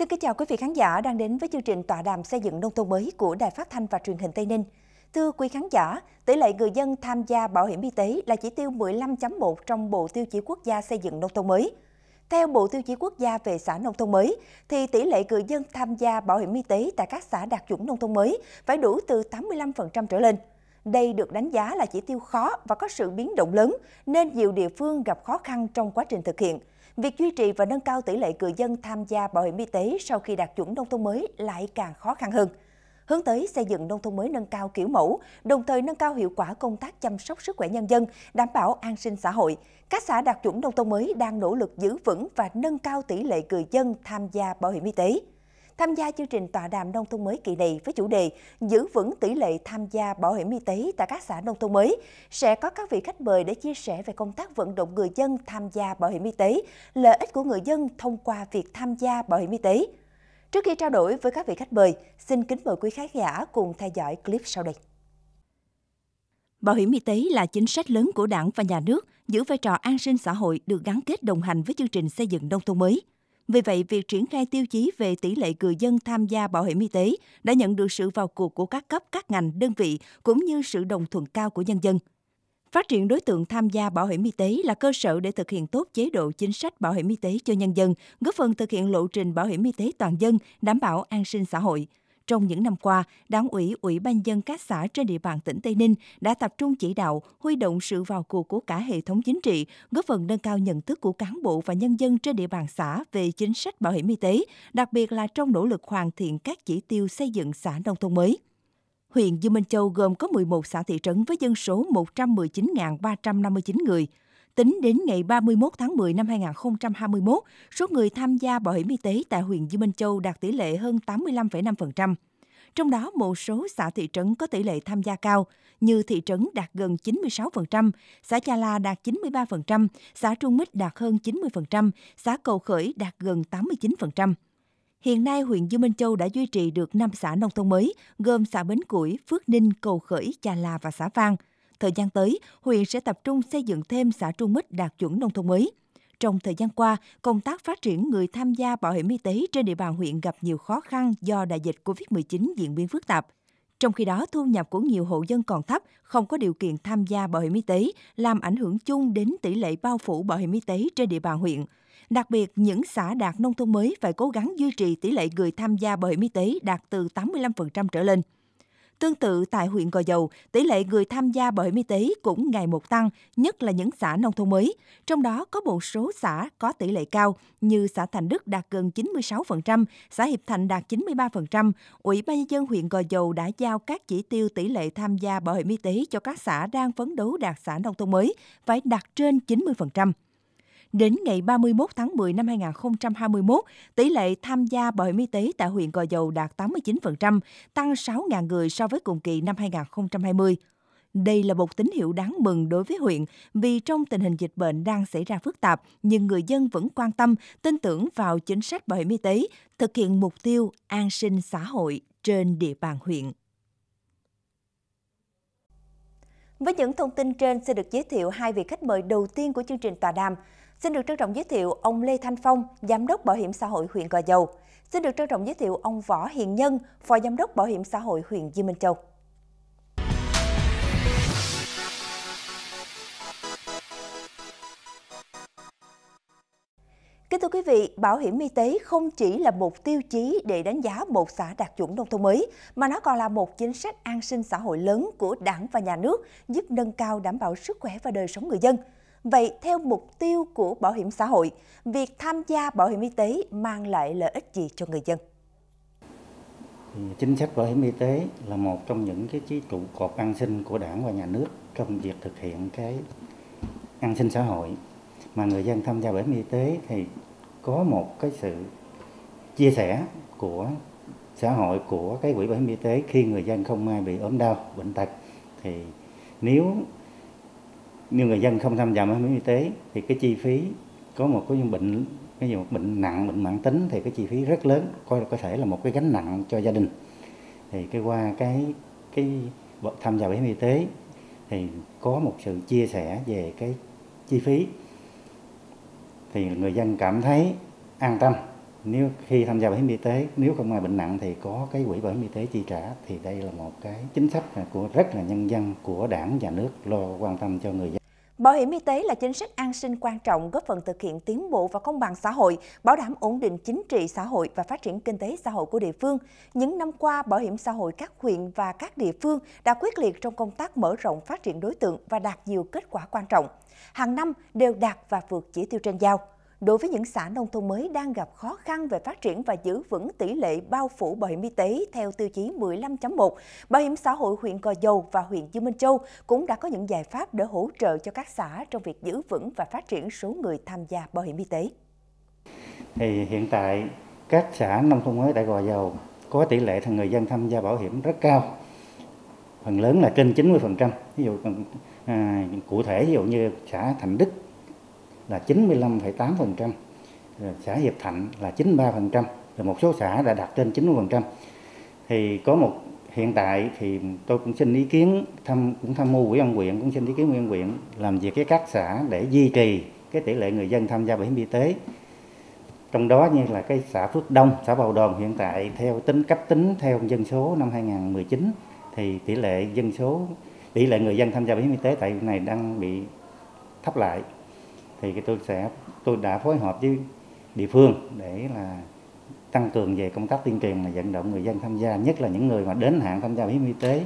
kính chào quý vị khán giả đang đến với chương trình tọa đàm xây dựng nông thôn mới của Đài Phát thanh và Truyền hình Tây Ninh. Thưa quý khán giả, tỷ lệ người dân tham gia bảo hiểm y tế là chỉ tiêu 15.1 trong Bộ Tiêu chí Quốc gia xây dựng nông thôn mới. Theo Bộ Tiêu chí Quốc gia về xã nông thôn mới, thì tỷ lệ người dân tham gia bảo hiểm y tế tại các xã đạt chuẩn nông thôn mới phải đủ từ 85% trở lên. Đây được đánh giá là chỉ tiêu khó và có sự biến động lớn, nên nhiều địa phương gặp khó khăn trong quá trình thực hiện. Việc duy trì và nâng cao tỷ lệ người dân tham gia bảo hiểm y tế sau khi đạt chuẩn nông thôn mới lại càng khó khăn hơn. Hướng tới xây dựng nông thôn mới nâng cao kiểu mẫu, đồng thời nâng cao hiệu quả công tác chăm sóc sức khỏe nhân dân, đảm bảo an sinh xã hội. Các xã đạt chuẩn nông thôn mới đang nỗ lực giữ vững và nâng cao tỷ lệ người dân tham gia bảo hiểm y tế. Tham gia chương trình tọa đàm nông thôn mới kỳ này với chủ đề giữ vững tỷ lệ tham gia bảo hiểm y tế tại các xã nông thôn mới, sẽ có các vị khách mời để chia sẻ về công tác vận động người dân tham gia bảo hiểm y tế, lợi ích của người dân thông qua việc tham gia bảo hiểm y tế. Trước khi trao đổi với các vị khách mời, xin kính mời quý khán giả cùng theo dõi clip sau đây. Bảo hiểm y tế là chính sách lớn của Đảng và Nhà nước, giữ vai trò an sinh xã hội được gắn kết đồng hành với chương trình xây dựng nông thôn mới. Vì vậy, việc triển khai tiêu chí về tỷ lệ người dân tham gia bảo hiểm y tế đã nhận được sự vào cuộc của các cấp, các ngành, đơn vị cũng như sự đồng thuận cao của nhân dân. Phát triển đối tượng tham gia bảo hiểm y tế là cơ sở để thực hiện tốt chế độ chính sách bảo hiểm y tế cho nhân dân, góp phần thực hiện lộ trình bảo hiểm y tế toàn dân, đảm bảo an sinh xã hội. Trong những năm qua, Đảng ủy, Ủy ban nhân dân các xã trên địa bàn tỉnh Tây Ninh đã tập trung chỉ đạo, huy động sự vào cuộc của cả hệ thống chính trị, góp phần nâng cao nhận thức của cán bộ và nhân dân trên địa bàn xã về chính sách bảo hiểm y tế, đặc biệt là trong nỗ lực hoàn thiện các chỉ tiêu xây dựng xã nông thôn mới. Huyện Dương Minh Châu gồm có 11 xã thị trấn với dân số 119.359 người. Tính đến ngày 31 tháng 10 năm 2021, số người tham gia bảo hiểm y tế tại huyện Dương Minh Châu đạt tỷ lệ hơn 85,5%. Trong đó, một số xã thị trấn có tỷ lệ tham gia cao, như thị trấn đạt gần 96%, xã Cha La đạt 93%, xã Trung Mít đạt hơn 90%, xã Cầu Khởi đạt gần 89%. Hiện nay, huyện Dương Minh Châu đã duy trì được 5 xã nông thôn mới, gồm xã Bến Củi, Phước Ninh, Cầu Khởi, Cha La và xã Phan. Thời gian tới, huyện sẽ tập trung xây dựng thêm xã Trung Mít đạt chuẩn nông thôn mới. Trong thời gian qua, công tác phát triển người tham gia bảo hiểm y tế trên địa bàn huyện gặp nhiều khó khăn do đại dịch COVID-19 diễn biến phức tạp. Trong khi đó, thu nhập của nhiều hộ dân còn thấp, không có điều kiện tham gia bảo hiểm y tế, làm ảnh hưởng chung đến tỷ lệ bao phủ bảo hiểm y tế trên địa bàn huyện. Đặc biệt, những xã đạt nông thôn mới phải cố gắng duy trì tỷ lệ người tham gia bảo hiểm y tế đạt từ 85% trở lên. Tương tự tại huyện Gò Dầu, tỷ lệ người tham gia bảo hiểm y tế cũng ngày một tăng, nhất là những xã nông thôn mới. Trong đó có một số xã có tỷ lệ cao như xã Thành Đức đạt gần 96%, xã Hiệp Thạnh đạt 93%. Ủy ban nhân dân huyện Gò Dầu đã giao các chỉ tiêu tỷ lệ tham gia bảo hiểm y tế cho các xã đang phấn đấu đạt xã nông thôn mới phải đạt trên 90%. Đến ngày 31 tháng 10 năm 2021, tỷ lệ tham gia bảo hiểm y tế tại huyện Gò Dầu đạt 89%, tăng 6.000 người so với cùng kỳ năm 2020. Đây là một tín hiệu đáng mừng đối với huyện vì trong tình hình dịch bệnh đang xảy ra phức tạp, nhưng người dân vẫn quan tâm, tin tưởng vào chính sách bảo hiểm y tế, thực hiện mục tiêu an sinh xã hội trên địa bàn huyện. Với những thông tin trên, sẽ được giới thiệu hai vị khách mời đầu tiên của chương trình tọa đàm. Xin được trân trọng giới thiệu ông Lê Thanh Phong, Giám đốc Bảo hiểm xã hội huyện Gò Dầu. Xin được trân trọng giới thiệu ông Võ Hiền Nhân, Phó Giám đốc Bảo hiểm xã hội huyện Dương Minh Châu. Kính thưa quý vị, bảo hiểm y tế không chỉ là một tiêu chí để đánh giá một xã đạt chuẩn nông thôn mới, mà nó còn là một chính sách an sinh xã hội lớn của Đảng và Nhà nước, giúp nâng cao đảm bảo sức khỏe và đời sống người dân. Vậy, theo mục tiêu của bảo hiểm xã hội, việc tham gia bảo hiểm y tế mang lại lợi ích gì cho người dân? Chính sách bảo hiểm y tế là một trong những cái trụ cột an sinh của Đảng và Nhà nước trong việc thực hiện cái an sinh xã hội. Mà người dân tham gia bảo hiểm y tế thì có một cái sự chia sẻ của xã hội, của cái quỹ bảo hiểm y tế khi người dân không may bị ốm đau, bệnh tật. Thì nếu người dân không tham gia bảo hiểm y tế thì cái chi phí có một cái bệnh, ví dụ bệnh nặng, bệnh mãn tính thì cái chi phí rất lớn, có thể là một cái gánh nặng cho gia đình. Thì qua cái tham gia bảo hiểm y tế thì có một sự chia sẻ về cái chi phí, thì người dân cảm thấy an tâm nếu khi tham gia bảo hiểm y tế, nếu không ai bệnh nặng thì có cái quỹ bảo hiểm y tế chi trả, thì đây là một cái chính sách của rất là nhân dân, của Đảng, nhà nước lo quan tâm cho người dân. Bảo hiểm y tế là chính sách an sinh quan trọng góp phần thực hiện tiến bộ và công bằng xã hội, bảo đảm ổn định chính trị xã hội và phát triển kinh tế xã hội của địa phương. Những năm qua, bảo hiểm xã hội các huyện và các địa phương đã quyết liệt trong công tác mở rộng phát triển đối tượng và đạt nhiều kết quả quan trọng. Hàng năm đều đạt và vượt chỉ tiêu trên giao. Đối với những xã nông thôn mới đang gặp khó khăn về phát triển và giữ vững tỷ lệ bao phủ bảo hiểm y tế theo tiêu chí 15.1, Bảo hiểm xã hội huyện Gò Dầu và huyện Dương Minh Châu cũng đã có những giải pháp để hỗ trợ cho các xã trong việc giữ vững và phát triển số người tham gia bảo hiểm y tế. Thì hiện tại các xã nông thôn mới tại Gò Dầu có tỷ lệ người dân tham gia bảo hiểm rất cao, phần lớn là trên 90%. Ví dụ cụ thể ví dụ như xã Thạnh Đức là 95,8%, xã Hiệp Thạnh là 93%, rồi một số xã đã đạt trên 90%. Thì có một hiện tại thì tôi cũng xin ý kiến cũng tham mưu Ủy ban huyện, cũng xin ý kiến Ủy ban huyện làm việc với các xã để duy trì cái tỷ lệ người dân tham gia bảo hiểm y tế. Trong đó như là cái xã Phước Đông, xã Bào Đòn hiện tại theo cách tính theo dân số năm 2019 thì tỷ lệ người dân tham gia bảo hiểm y tế tại này đang bị thấp lại. Thì tôi đã phối hợp với địa phương để là tăng cường về công tác tuyên truyền, là vận động người dân tham gia, nhất là những người mà đến hạn tham gia bảo hiểm y tế,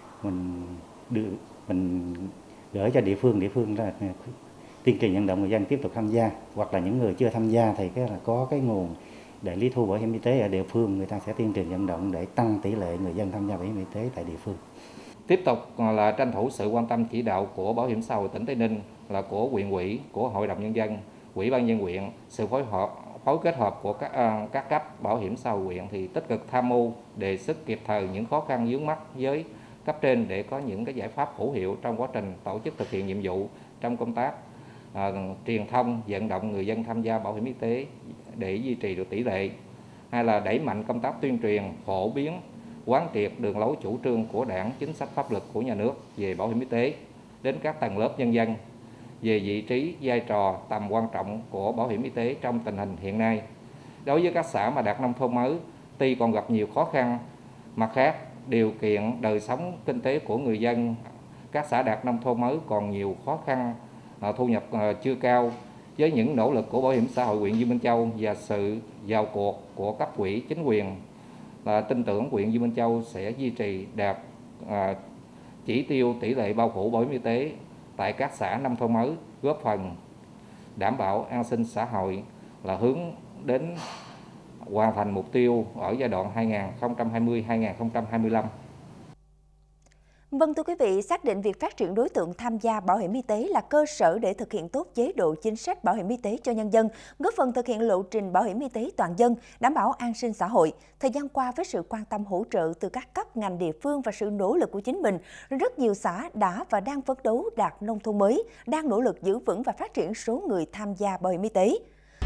mình gửi cho địa phương là tuyên truyền vận động người dân tiếp tục tham gia, hoặc là những người chưa tham gia thì có cái nguồn để lý thu bảo hiểm y tế ở địa phương, người ta sẽ tuyên truyền vận động để tăng tỷ lệ người dân tham gia bảo hiểm y tế tại địa phương. Tiếp tục là tranh thủ sự quan tâm chỉ đạo của Bảo hiểm xã hội tỉnh Tây Ninh, là của huyện ủy, của Hội đồng Nhân dân, Ủy ban nhân huyện, sự phối kết hợp của các cấp bảo hiểm xã hội huyện thì tích cực tham mưu, đề xuất kịp thời những khó khăn vướng mắc với cấp trên để có những cái giải pháp hữu hiệu trong quá trình tổ chức thực hiện nhiệm vụ trong công tác truyền thông, vận động người dân tham gia bảo hiểm y tế để duy trì được tỷ lệ. Hay là đẩy mạnh công tác tuyên truyền, phổ biến, quán triệt đường lối chủ trương của Đảng, chính sách pháp luật của nhà nước về bảo hiểm y tế đến các tầng lớp nhân dân về vị trí, vai trò, tầm quan trọng của bảo hiểm y tế trong tình hình hiện nay. Đối với các xã mà đạt nông thôn mới, tuy còn gặp nhiều khó khăn, mặt khác điều kiện đời sống kinh tế của người dân các xã đạt nông thôn mới còn nhiều khó khăn, thu nhập chưa cao. Với những nỗ lực của Bảo hiểm xã hội huyện Dương Minh Châu và sự vào cuộc của cấp ủy chính quyền, tin tưởng huyện Dương Minh Châu sẽ duy trì đạt chỉ tiêu tỷ lệ bao phủ bảo hiểm y tế tại các xã nông thôn mới, góp phần đảm bảo an sinh xã hội, là hướng đến hoàn thành mục tiêu ở giai đoạn 2020-2025. Vâng, thưa quý vị, xác định việc phát triển đối tượng tham gia bảo hiểm y tế là cơ sở để thực hiện tốt chế độ chính sách bảo hiểm y tế cho nhân dân, góp phần thực hiện lộ trình bảo hiểm y tế toàn dân, đảm bảo an sinh xã hội. Thời gian qua, với sự quan tâm hỗ trợ từ các cấp ngành địa phương và sự nỗ lực của chính mình, rất nhiều xã đã và đang phấn đấu đạt nông thôn mới, đang nỗ lực giữ vững và phát triển số người tham gia bảo hiểm y tế.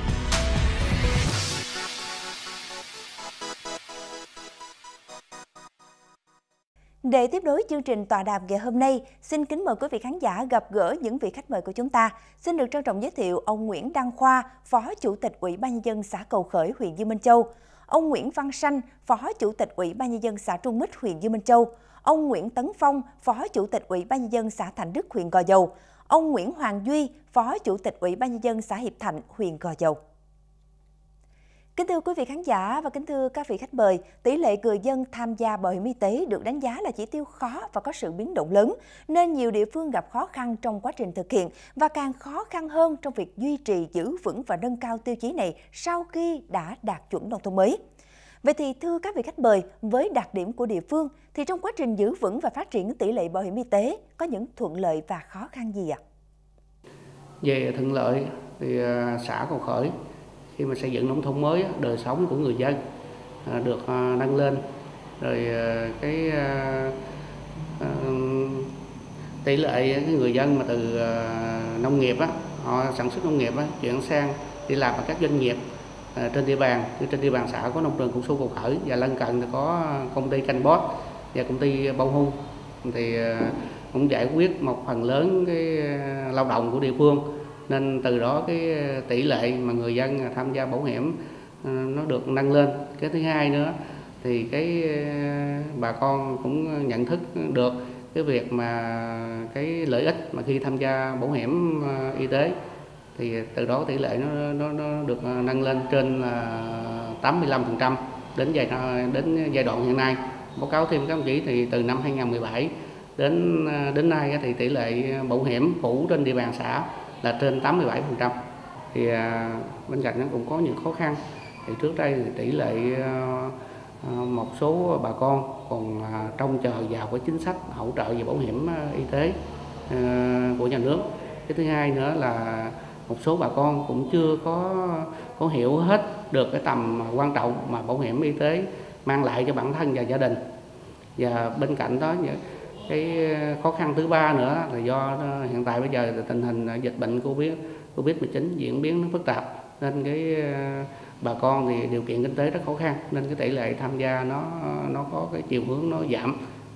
Để tiếp nối chương trình tọa đàm ngày hôm nay, xin kính mời quý vị khán giả gặp gỡ những vị khách mời của chúng ta. Xin được trân trọng giới thiệu ông Nguyễn Đăng Khoa, Phó Chủ tịch Ủy ban Nhân dân xã Cầu Khởi, huyện Dương Minh Châu; ông Nguyễn Văn Sanh, Phó Chủ tịch Ủy ban Nhân dân xã Trung Mít, huyện Dương Minh Châu; ông Nguyễn Tấn Phong, Phó Chủ tịch Ủy ban Nhân dân xã Thạnh Đức, huyện Gò Dầu; ông Nguyễn Hoàng Duy, Phó Chủ tịch Ủy ban Nhân dân xã Hiệp Thạnh, huyện Gò Dầu. Kính thưa quý vị khán giả và kính thưa các vị khách mời, tỷ lệ người dân tham gia bảo hiểm y tế được đánh giá là chỉ tiêu khó và có sự biến động lớn, nên nhiều địa phương gặp khó khăn trong quá trình thực hiện và càng khó khăn hơn trong việc duy trì, giữ vững và nâng cao tiêu chí này sau khi đã đạt chuẩn nông thôn mới. Vậy thì thưa các vị khách mời, với đặc điểm của địa phương thì trong quá trình giữ vững và phát triển tỷ lệ bảo hiểm y tế có những thuận lợi và khó khăn gì ạ? Về thuận lợi thì xã Cầu Khởi khi mà xây dựng nông thôn mới, đời sống của người dân được nâng lên, rồi tỷ lệ người dân mà từ nông nghiệp họ sản xuất nông nghiệp chuyển sang đi làm ở các doanh nghiệp trên địa bàn. Trên địa bàn xã có nông trường Cụ Su Cầu Khởi và lân cận thì có công ty Canbot và công ty Bao Hung, thì cũng giải quyết một phần lớn cái lao động của địa phương, nên từ đó cái tỷ lệ mà người dân tham gia bảo hiểm nó được nâng lên. Cái thứ hai nữa thì cái bà con cũng nhận thức được cái việc mà cái lợi ích mà khi tham gia bảo hiểm y tế, thì từ đó tỷ lệ nó được nâng lên trên 85% đến giai đoạn hiện nay. Báo cáo thêm các đồng chí thì từ năm 2017 đến nay thì tỷ lệ bảo hiểm phủ trên địa bàn xã là trên 87%. Thì bên cạnh nó cũng có những khó khăn. Thì trước đây thì tỷ lệ một số bà con còn trông chờ vào cái chính sách hỗ trợ về bảo hiểm y tế của nhà nước. Cái thứ hai nữa là một số bà con cũng chưa có hiểu hết được cái tầm quan trọng mà bảo hiểm y tế mang lại cho bản thân và gia đình. Và bên cạnh đó cái khó khăn thứ ba nữa là do hiện tại bây giờ tình hình dịch bệnh Covid-19 diễn biến nó phức tạp, nên cái bà con thì điều kiện kinh tế rất khó khăn, nên cái tỷ lệ tham gia nó có cái chiều hướng nó giảm.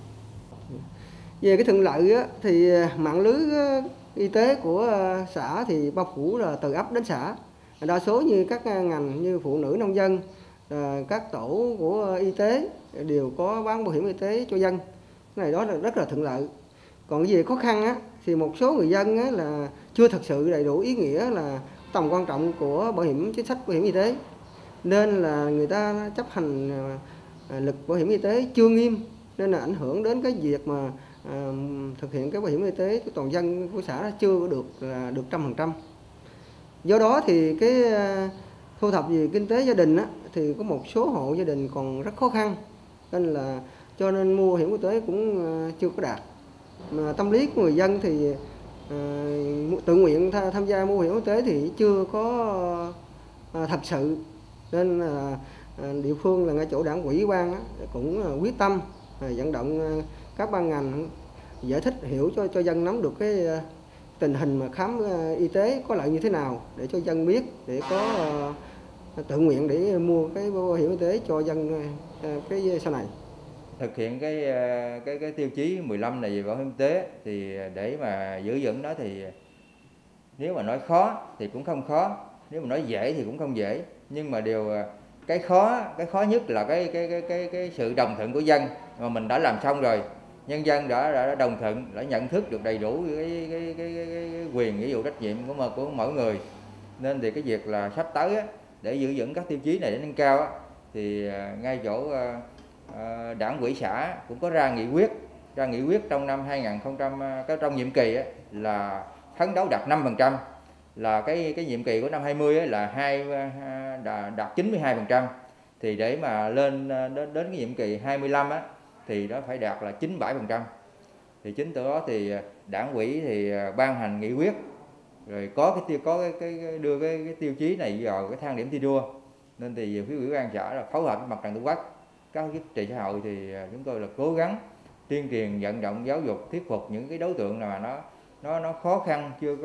Về cái thuận lợi á, thì mạng lưới y tế của xã thì bao phủ là từ ấp đến xã. Đa số như các ngành như phụ nữ nông dân, các tổ của y tế đều có bán bảo hiểm y tế cho dân. Cái này đó là rất là thuận lợi. Còn về khó khăn á, thì một số người dân á, là chưa thật sự đầy đủ ý nghĩa là tầm quan trọng của bảo hiểm chính sách bảo hiểm y tế, nên là người ta chấp hành lực bảo hiểm y tế chưa nghiêm, nên là ảnh hưởng đến cái việc mà thực hiện cái bảo hiểm y tế của toàn dân của xã chưa được 100%. Do đó thì cái thu thập về kinh tế gia đình á, thì có một số hộ gia đình còn rất khó khăn, nên là cho nên mua bảo hiểm y tế cũng chưa có đạt. Mà tâm lý của người dân thì tự nguyện tham gia mua bảo hiểm y tế thì chưa có thật sự, nên là địa phương là ngay chỗ đảng ủy ban cũng quyết tâm vận động các ban ngành giải thích hiểu cho dân nắm được cái tình hình mà khám y tế có lợi như thế nào, để cho dân biết, để có tự nguyện để mua cái bảo hiểm y tế cho dân cái sau này. Thực hiện cái tiêu chí 15 này về bảo hiểm y tế thì để mà giữ vững nó thì nếu mà nói khó thì cũng không khó, nếu mà nói dễ thì cũng không dễ, nhưng mà cái khó nhất là cái sự đồng thuận của dân mà mình đã làm xong rồi, nhân dân đã đồng thuận, đã nhận thức được đầy đủ cái quyền nghĩa vụ trách nhiệm của mỗi người. Nên thì cái việc là sắp tới á, để giữ vững các tiêu chí này để nâng cao á, thì ngay chỗ đảng ủy xã cũng có ra nghị quyết trong năm 2000 trong nhiệm kỳ á, là phấn đấu đạt 5%, là cái nhiệm kỳ của năm 20 á, là đạt 92%, thì để mà lên đến cái nhiệm kỳ 25 á thì nó phải đạt là 97%. Thì chính từ đó thì đảng ủy thì ban hành nghị quyết, rồi đưa cái tiêu chí này vào cái thang điểm thi đua. Nên thì về phía ủy ban xã là phối hợp với mặt trận tổ quốc, các chính trị xã hội thì chúng tôi là cố gắng tuyên truyền, vận động, giáo dục, thuyết phục những cái đối tượng nào mà nó khó khăn chưa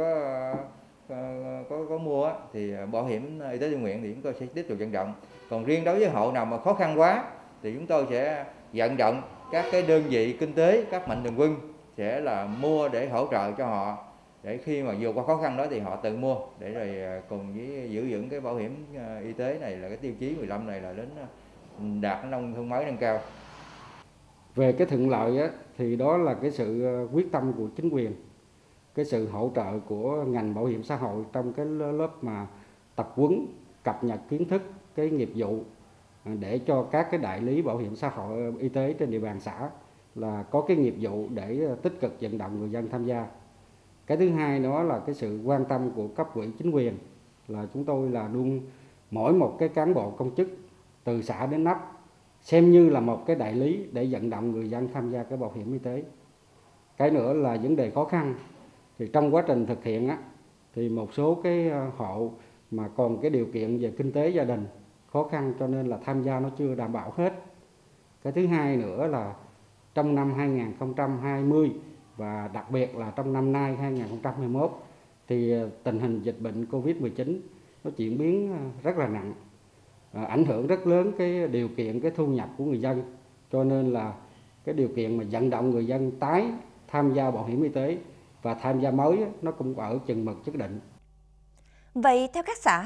có mua á, thì bảo hiểm y tế tự nguyện thì chúng tôi sẽ tiếp tục vận động. Còn riêng đối với hộ nào mà khó khăn quá thì chúng tôi sẽ vận động các cái đơn vị kinh tế, các mạnh thường quân sẽ là mua để hỗ trợ cho họ, để khi mà vượt qua khó khăn đó thì họ tự mua, để rồi cùng với giữ vững cái bảo hiểm y tế này, là cái tiêu chí 15 này là đến đạt nông thôn mới nâng cao. Về cái thuận lợi á, thì đó là cái sự quyết tâm của chính quyền, cái sự hỗ trợ của ngành bảo hiểm xã hội trong cái lớp mà tập huấn, cập nhật kiến thức, cái nghiệp vụ để cho các cái đại lý bảo hiểm xã hội y tế trên địa bàn xã là có cái nghiệp vụ để tích cực vận động người dân tham gia. Cái thứ hai đó là cái sự quan tâm của cấp ủy chính quyền, là chúng tôi là luôn mỗi một cái cán bộ công chức từ xã đến ấp xem như là một cái đại lý để vận động người dân tham gia cái bảo hiểm y tế. Cái nữa là vấn đề khó khăn, thì trong quá trình thực hiện á, thì một số cái hộ mà còn cái điều kiện về kinh tế gia đình khó khăn, cho nên là tham gia nó chưa đảm bảo hết. Cái thứ hai nữa là trong năm 2020 và đặc biệt là trong năm nay 2021 thì tình hình dịch bệnh Covid-19 nó diễn biến rất là nặng, ảnh hưởng rất lớn cái điều kiện cái thu nhập của người dân, cho nên là cái điều kiện mà vận động người dân tái tham gia bảo hiểm y tế và tham gia mới nó cũng ở chừng mực nhất định. Vậy theo các xã,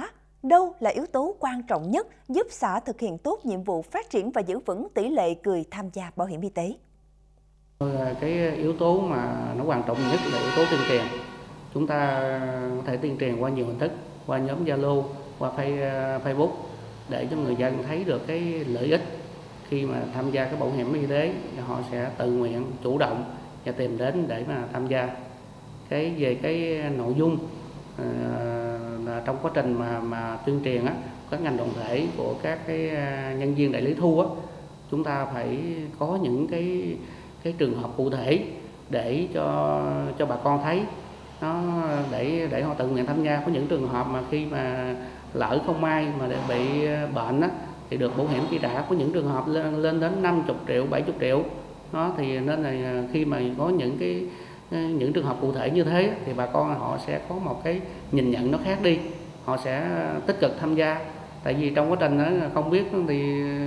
Đâu là yếu tố quan trọng nhất giúp xã thực hiện tốt nhiệm vụ phát triển và giữ vững tỷ lệ người tham gia bảo hiểm y tế? Cái yếu tố mà nó quan trọng nhất là yếu tố tuyên truyền. Chúng ta có thể tuyên truyền qua nhiều hình thức, qua nhóm Zalo, qua Facebook để cho người dân thấy được cái lợi ích khi mà tham gia cái bảo hiểm y tế, họ sẽ tự nguyện, chủ động và tìm đến để mà tham gia. Về cái nội dung là trong quá trình mà tuyên truyền á, các ngành đoàn thể của các cái nhân viên đại lý thu á, chúng ta phải có những cái trường hợp cụ thể để cho bà con thấy nó, để họ tự nguyện tham gia. Có những trường hợp mà khi mà lỡ không may mà để bị bệnh á, thì được bảo hiểm chi trả. Có những trường hợp lên đến 50 triệu, 70 triệu đó, thì nên là khi mà có những trường hợp cụ thể như thế thì bà con họ sẽ có một cái nhìn nhận nó khác đi, họ sẽ tích cực tham gia. Tại vì trong quá trình đó không biết thì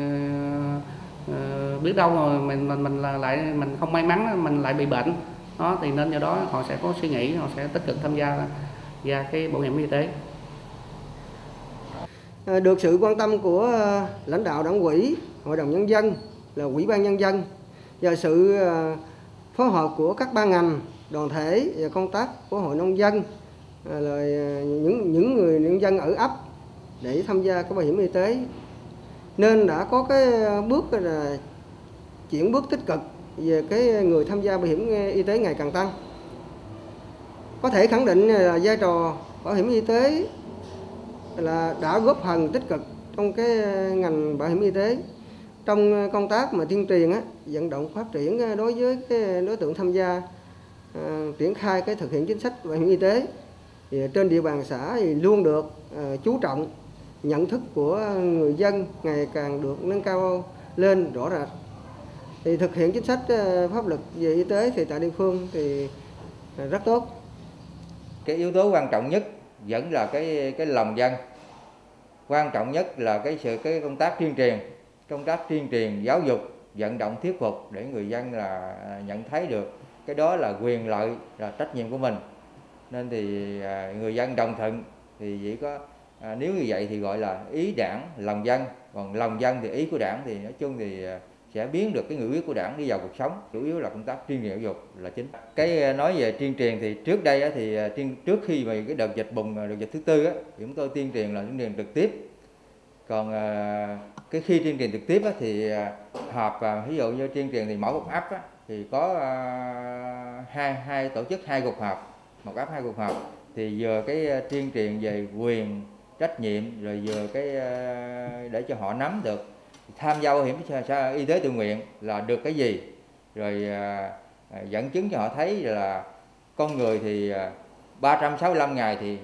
biết đâu rồi mình không may mắn mình lại bị bệnh đó, thì nên do đó họ sẽ có suy nghĩ, họ sẽ tích cực tham gia cái bảo hiểm y tế. Được sự quan tâm của lãnh đạo Đảng ủy, Hội đồng Nhân dân, là Ủy ban Nhân dân và sự phối hợp của các ban ngành, đoàn thể và công tác của Hội nông dân, là những người nông dân ở ấp để tham gia cái bảo hiểm y tế, nên đã có cái bước là chuyển bước tích cực về cái người tham gia bảo hiểm y tế ngày càng tăng. Có thể khẳng định là vai trò bảo hiểm y tế là đã góp phần tích cực trong cái ngành bảo hiểm y tế trong công tác mà tuyên truyền á, vận động phát triển đối với cái đối tượng tham gia, triển khai cái thực hiện chính sách bảo hiểm y tế thì trên địa bàn xã thì luôn được chú trọng, nhận thức của người dân ngày càng được nâng cao lên rõ rệt. Thì thực hiện chính sách pháp luật về y tế thì tại địa phương thì rất tốt. Cái yếu tố quan trọng nhất vẫn là cái lòng dân. Quan trọng nhất là cái công tác tuyên truyền giáo dục, vận động thuyết phục để người dân là nhận thấy được cái đó là quyền lợi, là trách nhiệm của mình. Nên thì người dân đồng thuận thì chỉ có nếu như vậy thì gọi là ý đảng, lòng dân. Còn lòng dân thì ý của đảng, thì nói chung thì sẽ biến được cái nghị quyết của đảng đi vào cuộc sống. Chủ yếu là công tác tuyên truyền giáo dục là chính. Cái nói về tuyên truyền thì trước đây thì trước khi mà cái đợt dịch bùng, đợt dịch thứ tư thì chúng tôi tuyên truyền là tuyên truyền trực tiếp. Còn cái khi tuyên truyền trực tiếp thì họp, ví dụ như tuyên truyền thì mỗi một ấp thì có hai tổ chức 2 cuộc họp, một ấp 2 cuộc họp, thì vừa cái tuyên truyền về quyền, trách nhiệm, rồi vừa cái để cho họ nắm được tham gia bảo hiểm y tế tự nguyện là được cái gì, rồi dẫn chứng cho họ thấy là con người thì 365 ngày thì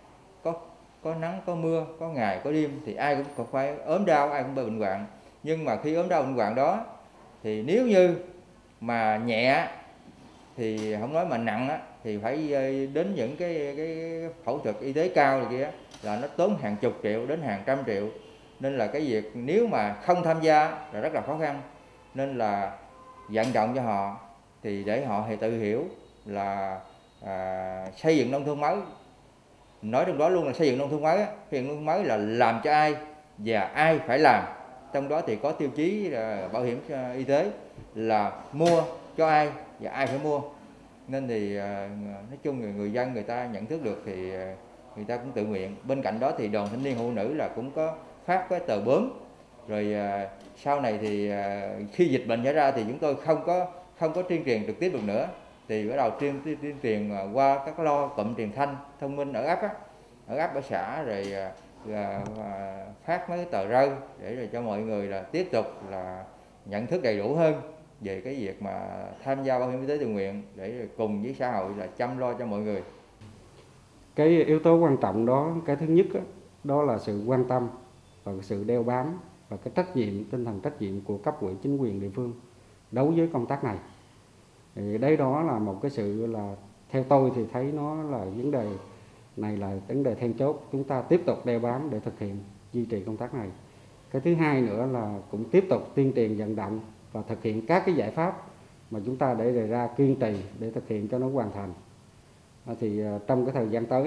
có nắng, có mưa, có ngày, có đêm, thì ai cũng phải ốm đau, ai cũng bị bệnh hoạn. Nhưng mà khi ốm đau bệnh hoạn đó thì nếu như mà nhẹ thì không nói, mà nặng thì phải đến những cái phẫu thuật y tế cao này kia là nó tốn hàng chục triệu đến hàng trăm triệu. Nên là cái việc nếu mà không tham gia là rất là khó khăn. Nên là vận động cho họ thì để họ thì tự hiểu là xây dựng nông thôn mới. Nói trong đó luôn là xây dựng nông thôn mới. Xây dựng nông thôn mới là làm cho ai và ai phải làm. Trong đó thì có tiêu chí là bảo hiểm y tế là mua cho ai và ai phải mua. Nên thì nói chung người dân người ta nhận thức được thì người ta cũng tự nguyện. Bên cạnh đó thì đoàn thanh niên phụ nữ là cũng có phát cái tờ bướm. Rồi sau này thì khi dịch bệnh xảy ra thì chúng tôi không có tuyên truyền trực tiếp được nữa, thì bắt đầu tuyên truyền qua các lo cụm truyền thanh thông minh ở ấp ở xã, rồi phát mấy cái tờ rơi để rồi cho mọi người là tiếp tục là nhận thức đầy đủ hơn về cái việc mà tham gia bảo hiểm y tế tự nguyện để rồi cùng với xã hội là chăm lo cho mọi người. Cái yếu tố quan trọng đó, cái thứ nhất đó là sự quan tâm và sự đeo bám và cái trách nhiệm, tinh thần trách nhiệm của cấp ủy chính quyền địa phương đối với công tác này. Thì đây đó là một cái sự là theo tôi thì thấy nó là vấn đề này là vấn đề then chốt, chúng ta tiếp tục đeo bám để thực hiện duy trì công tác này. Cái thứ hai nữa là cũng tiếp tục tuyên truyền vận động và thực hiện các cái giải pháp mà chúng ta để đề ra, kiên trì để thực hiện cho nó hoàn thành. Thì trong cái thời gian tới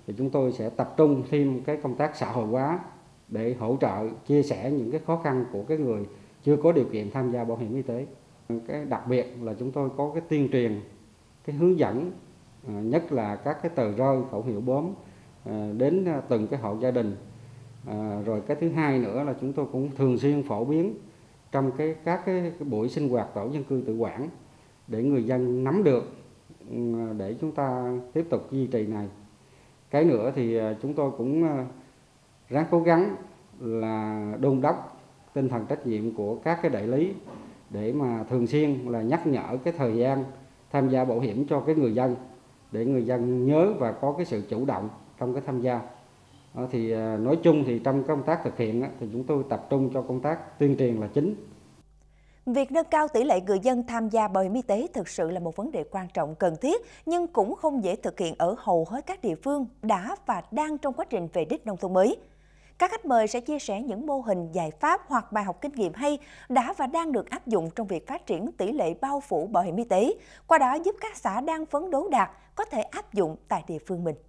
thì chúng tôi sẽ tập trung thêm cái công tác xã hội hóa để hỗ trợ chia sẻ những cái khó khăn của cái người chưa có điều kiện tham gia bảo hiểm y tế. Cái đặc biệt là chúng tôi có cái tuyên truyền, cái hướng dẫn, nhất là các cái tờ rơi khẩu hiệu bóm đến từng cái hộ gia đình. Rồi cái thứ hai nữa là chúng tôi cũng thường xuyên phổ biến trong các cái buổi sinh hoạt tổ dân cư tự quản để người dân nắm được, để chúng ta tiếp tục duy trì này. Cái nữa thì chúng tôi cũng ráng cố gắng là đôn đốc tinh thần trách nhiệm của các cái đại lý để mà thường xuyên là nhắc nhở cái thời gian tham gia bảo hiểm cho cái người dân, để người dân nhớ và có cái sự chủ động trong cái tham gia. Thì nói chung thì trong công tác thực hiện thì chúng tôi tập trung cho công tác tuyên truyền là chính. Việc nâng cao tỷ lệ người dân tham gia bảo hiểm y tế thực sự là một vấn đề quan trọng cần thiết, nhưng cũng không dễ thực hiện ở hầu hết các địa phương đã và đang trong quá trình về đích nông thôn mới. Các khách mời sẽ chia sẻ những mô hình, giải pháp hoặc bài học kinh nghiệm hay đã và đang được áp dụng trong việc phát triển tỷ lệ bao phủ bảo hiểm y tế, qua đó giúp các xã đang phấn đấu đạt có thể áp dụng tại địa phương mình.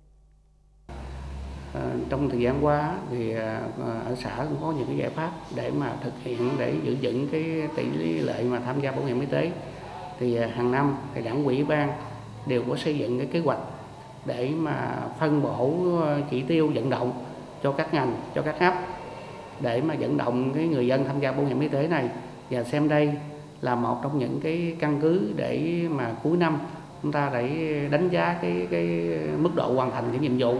Trong thời gian qua thì ở xã cũng có những cái giải pháp để mà thực hiện, để giữ vững cái tỷ lệ mà tham gia bảo hiểm y tế. Thì hàng năm thì Đảng ủy ban đều có xây dựng cái kế hoạch để mà phân bổ chỉ tiêu vận động cho các ngành, cho các ấp để mà vận động cái người dân tham gia bảo hiểm y tế này, và xem đây là một trong những cái căn cứ để mà cuối năm chúng ta để đánh giá cái mức độ hoàn thành cái nhiệm vụ.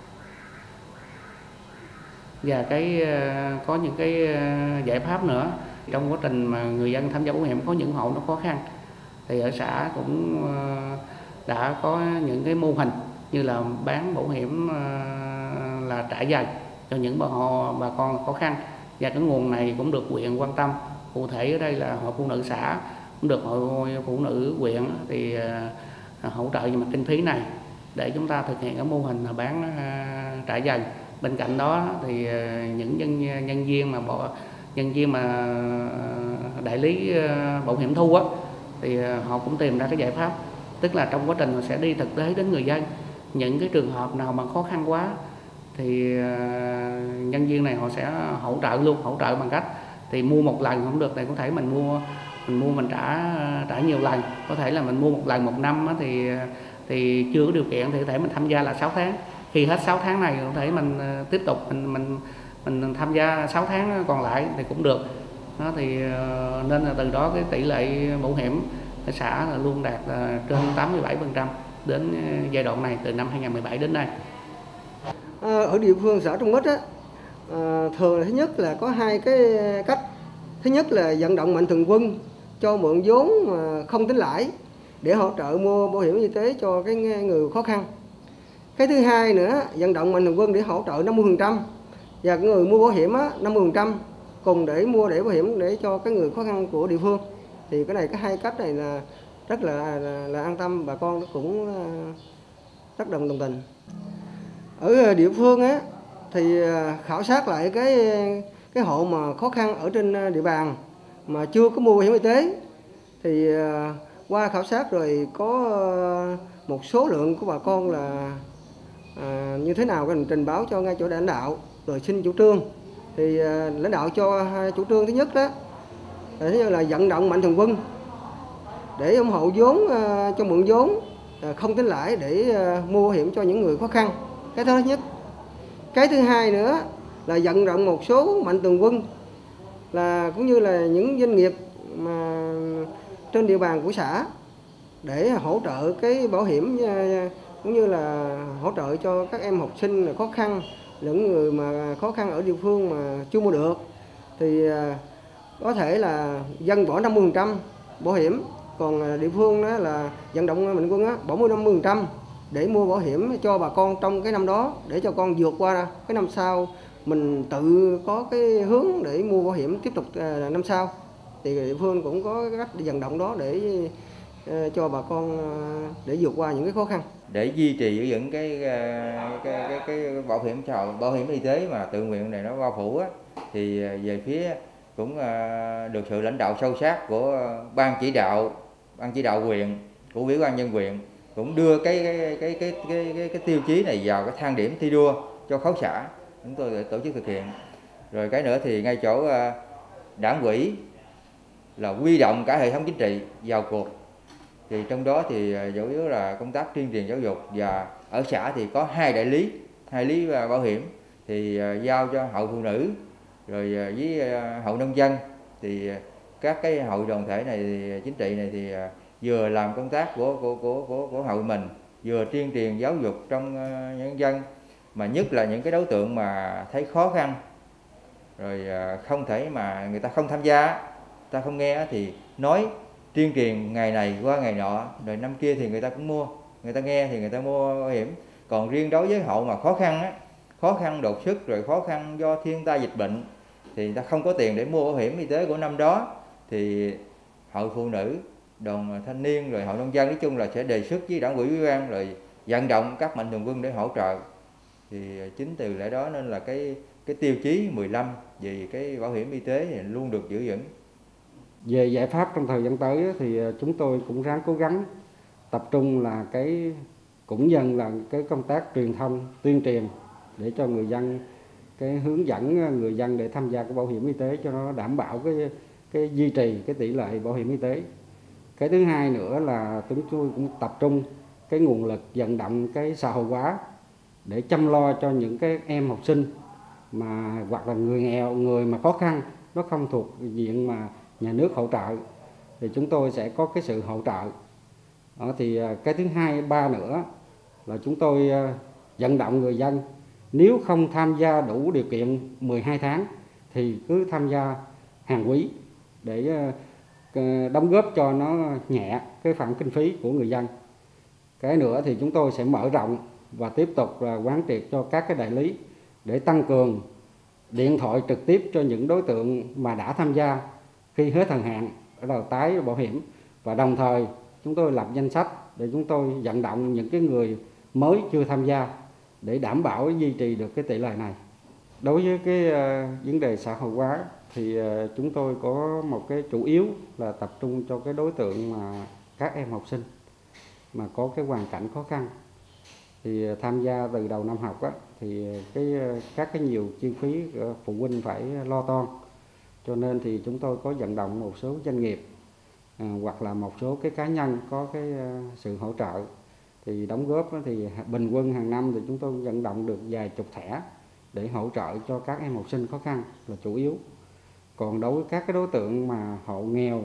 Và có những cái giải pháp nữa trong quá trình mà người dân tham gia bảo hiểm, có những hộ nó khó khăn thì ở xã cũng đã có những cái mô hình như là bán bảo hiểm là trả dần cho những bà con khó khăn, và cái nguồn này cũng được huyện quan tâm. Cụ thể ở đây là hội phụ nữ xã cũng được hội phụ nữ huyện thì hỗ trợ về mặt kinh phí này để chúng ta thực hiện cái mô hình là bán trả dần. Bên cạnh đó thì những nhân viên mà đại lý bảo hiểm thu á, thì họ cũng tìm ra cái giải pháp, tức là trong quá trình họ sẽ đi thực tế đến người dân. Những cái trường hợp nào mà khó khăn quá thì nhân viên này họ sẽ hỗ trợ luôn, hỗ trợ bằng cách thì mua một lần không được thì có thể mình trả nhiều lần, có thể là mình mua một lần một năm á, thì chưa có điều kiện thì có thể mình tham gia là 6 tháng. Khi hết 6 tháng này có thể mình tiếp tục mình tham gia 6 tháng còn lại thì cũng được. Đó thì nên là từ đó cái tỷ lệ bảo hiểm ở xã là luôn đạt trên 87% đến giai đoạn này từ năm 2017 đến nay. Ở địa phương xã Trung Ích á, thường là thứ nhất là có hai cái cách. Thứ nhất là vận động mạnh thường quân cho mượn vốn mà không tính lãi để hỗ trợ mua bảo hiểm y tế cho cái người khó khăn. Cái thứ hai nữa, vận động mạnh thường quân để hỗ trợ 50% và người mua bảo hiểm á 50% cùng để mua để bảo hiểm để cho cái người khó khăn của địa phương. Thì cái hai cách này là rất là an tâm, bà con cũng rất đồng tình. Ở địa phương á thì khảo sát lại cái hộ mà khó khăn ở trên địa bàn mà chưa có mua bảo hiểm y tế thì qua khảo sát rồi có một số lượng của bà con là như thế nào cần trình báo cho ngay chỗ lãnh đạo rồi xin chủ trương. Thì lãnh đạo cho chủ trương thứ nhất đó là vận động mạnh thường quân để ủng hộ vốn cho mượn vốn không tính lãi để mua bảo hiểm cho những người khó khăn. Cái thứ nhất. Cái thứ hai nữa là vận động một số mạnh thường quân là cũng như là những doanh nghiệp mà trên địa bàn của xã để hỗ trợ cái bảo hiểm, cũng như là hỗ trợ cho các em học sinh là khó khăn, những người mà khó khăn ở địa phương mà chưa mua được thì có thể là dân bỏ 50% bảo hiểm, còn địa phương đó là vận động mạnh quân bỏ 50% để mua bảo hiểm cho bà con trong cái năm đó, để cho con vượt qua cái năm sau mình tự có cái hướng để mua bảo hiểm tiếp tục năm sau. Thì địa phương cũng có cách vận động đó để cho bà con để vượt qua những cái khó khăn. Để duy trì những cái bảo hiểm bảo hiểm y tế mà tự nguyện này nó bao phủ á, thì về phía cũng được sự lãnh đạo sâu sát của ban chỉ đạo huyện, của Ủy ban nhân huyện cũng đưa cái tiêu chí này vào cái thang điểm thi đua cho khối xã, chúng tôi tổ chức thực hiện. Rồi cái nữa thì ngay chỗ đảng ủy là huy động cả hệ thống chính trị vào cuộc. Thì trong đó thì chủ yếu là công tác tuyên truyền giáo dục, và ở xã thì có hai đại lý bảo hiểm thì giao cho hội phụ nữ rồi với hội nông dân. Thì các cái hội đoàn thể này thì, chính trị này thì vừa làm công tác của hội mình, vừa tuyên truyền giáo dục trong nhân dân, mà nhất là những cái đối tượng mà thấy khó khăn rồi không thể mà người ta không tham gia, ta không nghe thì nói tuyên truyền ngày này qua ngày nọ, rồi năm kia thì người ta cũng mua, người ta nghe thì người ta mua bảo hiểm. Còn riêng đối với hộ mà khó khăn á, khó khăn đột xuất rồi khó khăn do thiên tai dịch bệnh thì người ta không có tiền để mua bảo hiểm y tế của năm đó, thì hội phụ nữ, đoàn thanh niên rồi hội nông dân nói chung là sẽ đề xuất với đảng ủy ủy ban rồi vận động các mạnh thường quân để hỗ trợ. Thì chính từ lẽ đó nên là cái tiêu chí 15 về cái bảo hiểm y tế thì luôn được giữ vững. Về giải pháp trong thời gian tới thì chúng tôi cũng ráng cố gắng tập trung là cũng dần là cái công tác truyền thông tuyên truyền để cho người dân, cái hướng dẫn người dân để tham gia cái bảo hiểm y tế cho nó đảm bảo cái duy trì cái tỷ lệ bảo hiểm y tế. Cái thứ hai nữa là chúng tôi cũng tập trung cái nguồn lực vận động cái xã hội hóa để chăm lo cho những cái em học sinh mà hoặc là người nghèo, người mà khó khăn, nó không thuộc diện mà nhà nước hỗ trợ thì chúng tôi sẽ có cái sự hỗ trợ. Đó, thì cái thứ hai, ba nữa là chúng tôi vận động người dân nếu không tham gia đủ điều kiện 12 tháng thì cứ tham gia hàng quý để đóng góp cho nó nhẹ cái khoản kinh phí của người dân. Cái nữa thì chúng tôi sẽ mở rộng và tiếp tục quán triệt cho các cái đại lý để tăng cường điện thoại trực tiếp cho những đối tượng mà đã tham gia khi hết thời hạn bắt đầu tái bảo hiểm, và đồng thời chúng tôi lập danh sách để chúng tôi vận động những cái người mới chưa tham gia để đảm bảo duy trì được cái tỷ lệ này. Đối với cái vấn đề xã hội hóa thì chúng tôi có một cái chủ yếu là tập trung cho cái đối tượng mà các em học sinh mà có cái hoàn cảnh khó khăn, thì tham gia từ đầu năm học á, thì các cái nhiều chi phí phụ huynh phải lo toan, cho nên thì chúng tôi có vận động một số doanh nghiệp hoặc là một số cái cá nhân có cái sự hỗ trợ thì đóng góp thì bình quân hàng năm thì chúng tôi vận động được vài chục thẻ để hỗ trợ cho các em học sinh khó khăn là chủ yếu. Còn đối với các cái đối tượng mà hộ nghèo,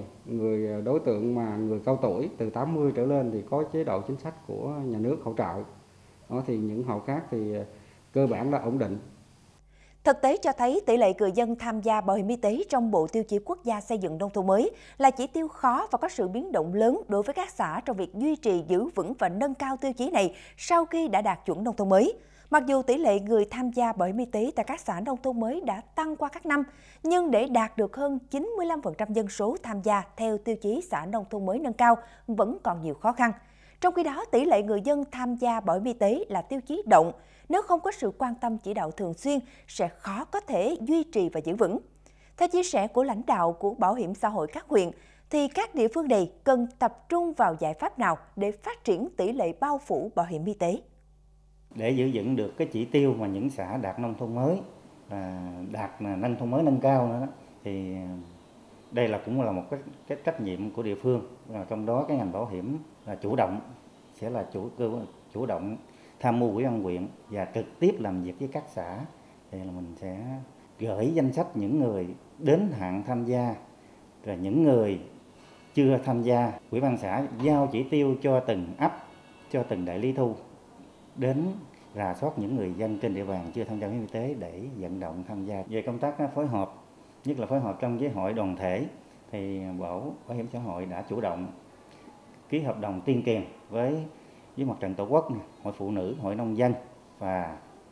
đối tượng mà người cao tuổi từ 80 trở lên thì có chế độ chính sách của nhà nước hỗ trợ. Đó, thì những hộ khác thì cơ bản đã ổn định. Thực tế cho thấy tỷ lệ người dân tham gia bảo hiểm y tế trong Bộ Tiêu chí Quốc gia xây dựng nông thôn mới là chỉ tiêu khó và có sự biến động lớn đối với các xã trong việc duy trì, giữ vững và nâng cao tiêu chí này sau khi đã đạt chuẩn nông thôn mới. Mặc dù tỷ lệ người tham gia bảo hiểm y tế tại các xã nông thôn mới đã tăng qua các năm, nhưng để đạt được hơn 95% dân số tham gia theo tiêu chí xã nông thôn mới nâng cao vẫn còn nhiều khó khăn. Trong khi đó, tỷ lệ người dân tham gia bảo hiểm y tế là tiêu chí động. Nếu không có sự quan tâm chỉ đạo thường xuyên, sẽ khó có thể duy trì và giữ vững. Theo chia sẻ của lãnh đạo của Bảo hiểm xã hội các huyện, thì các địa phương này cần tập trung vào giải pháp nào để phát triển tỷ lệ bao phủ bảo hiểm y tế. Để giữ vững được cái chỉ tiêu mà những xã đạt nông thôn mới, đạt nông thôn mới nâng cao nữa đó, thì đây cũng là một cái trách nhiệm của địa phương. Trong đó cái ngành bảo hiểm là sẽ là chủ động tham mưu ủy ban huyện và trực tiếp làm việc với các xã, thì là mình sẽ gửi danh sách những người đến hạn tham gia, rồi những người chưa tham gia, ủy ban xã giao chỉ tiêu cho từng ấp, cho từng đại lý thu đến rà soát những người dân trên địa bàn chưa tham gia bảo hiểm y tế để vận động tham gia. Về công tác phối hợp, nhất là phối hợp trong với hội đoàn thể, thì Bộ Bảo hiểm xã hội đã chủ động ký hợp đồng tuyên truyền với Mặt trận Tổ quốc, hội phụ nữ, hội nông dân và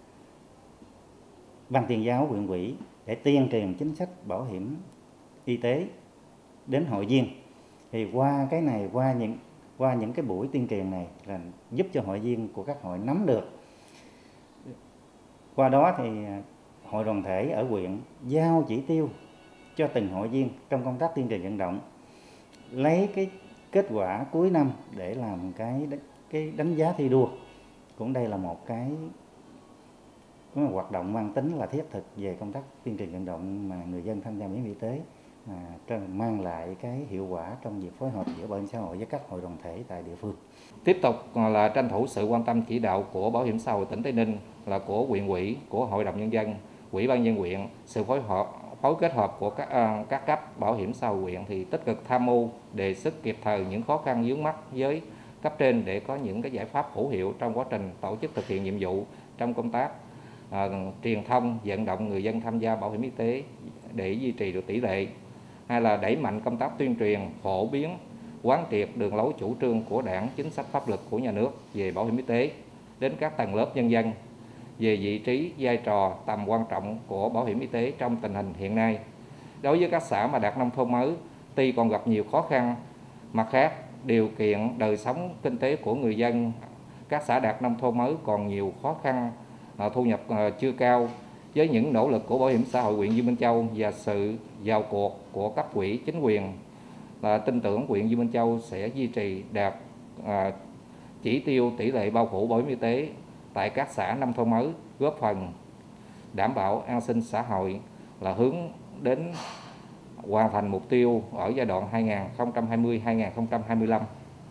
ban tuyên giáo huyện ủy để tuyên truyền chính sách bảo hiểm y tế đến hội viên. Thì qua những cái buổi tuyên truyền này là giúp cho hội viên của các hội nắm được. Qua đó thì hội đoàn thể ở huyện giao chỉ tiêu cho từng hội viên trong công tác tuyên truyền vận động, lấy cái kết quả cuối năm để làm cái cái đánh giá thi đua. Cũng đây là một cái hoạt động mang tính là thiết thực về công tác tuyên truyền vận động mà người dân tham gia bảo hiểm y tế mang lại cái hiệu quả trong việc phối hợp giữa bảo hiểm xã hội với các hội đoàn thể tại địa phương. Tiếp tục là tranh thủ sự quan tâm chỉ đạo của Bảo hiểm xã hội tỉnh Tây Ninh, là của huyện ủy, của Hội đồng Nhân dân, Ủy ban nhân huyện, sự phối kết hợp của các cấp bảo hiểm xã hội huyện thì tích cực tham mưu, đề xuất kịp thời những khó khăn vướng mắc với cấp trên để có những cái giải pháp hữu hiệu trong quá trình tổ chức thực hiện nhiệm vụ trong công tác truyền thông, vận động người dân tham gia bảo hiểm y tế để duy trì được tỷ lệ. Hay là đẩy mạnh công tác tuyên truyền, phổ biến, quán triệt đường lối chủ trương của Đảng, chính sách pháp luật của nhà nước về bảo hiểm y tế đến các tầng lớp nhân dân về vị trí, vai trò, tầm quan trọng của bảo hiểm y tế trong tình hình hiện nay. Đối với các xã mà đạt nông thôn mới, tuy còn gặp nhiều khó khăn, mặt khác điều kiện đời sống kinh tế của người dân các xã đạt nông thôn mới còn nhiều khó khăn, thu nhập chưa cao. Với những nỗ lực của Bảo hiểm xã hội huyện Dương Minh Châu và sự vào cuộc của cấp ủy chính quyền, tin tưởng huyện Dương Minh Châu sẽ duy trì đạt chỉ tiêu tỷ lệ bao phủ bảo hiểm y tế tại các xã nông thôn mới, góp phần đảm bảo an sinh xã hội, là hướng đến hoàn thành mục tiêu ở giai đoạn 2020-2025.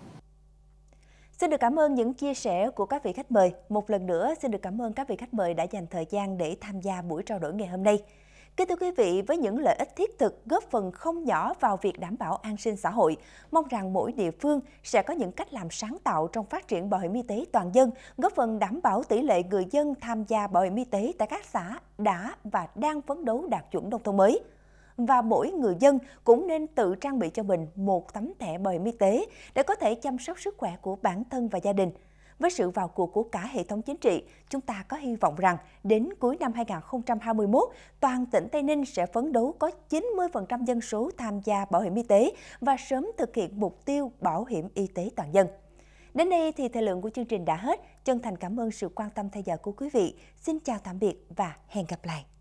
Xin được cảm ơn những chia sẻ của các vị khách mời. Một lần nữa, xin được cảm ơn các vị khách mời đã dành thời gian để tham gia buổi trao đổi ngày hôm nay. Kính thưa quý vị, với những lợi ích thiết thực góp phần không nhỏ vào việc đảm bảo an sinh xã hội, mong rằng mỗi địa phương sẽ có những cách làm sáng tạo trong phát triển bảo hiểm y tế toàn dân, góp phần đảm bảo tỷ lệ người dân tham gia bảo hiểm y tế tại các xã đã và đang phấn đấu đạt chuẩn nông thôn mới. Và mỗi người dân cũng nên tự trang bị cho mình một tấm thẻ bảo hiểm y tế để có thể chăm sóc sức khỏe của bản thân và gia đình. Với sự vào cuộc của cả hệ thống chính trị, chúng ta có hy vọng rằng đến cuối năm 2021, toàn tỉnh Tây Ninh sẽ phấn đấu có 90% dân số tham gia bảo hiểm y tế và sớm thực hiện mục tiêu bảo hiểm y tế toàn dân. Đến đây thì thời lượng của chương trình đã hết. Chân thành cảm ơn sự quan tâm theo dõi của quý vị. Xin chào tạm biệt và hẹn gặp lại.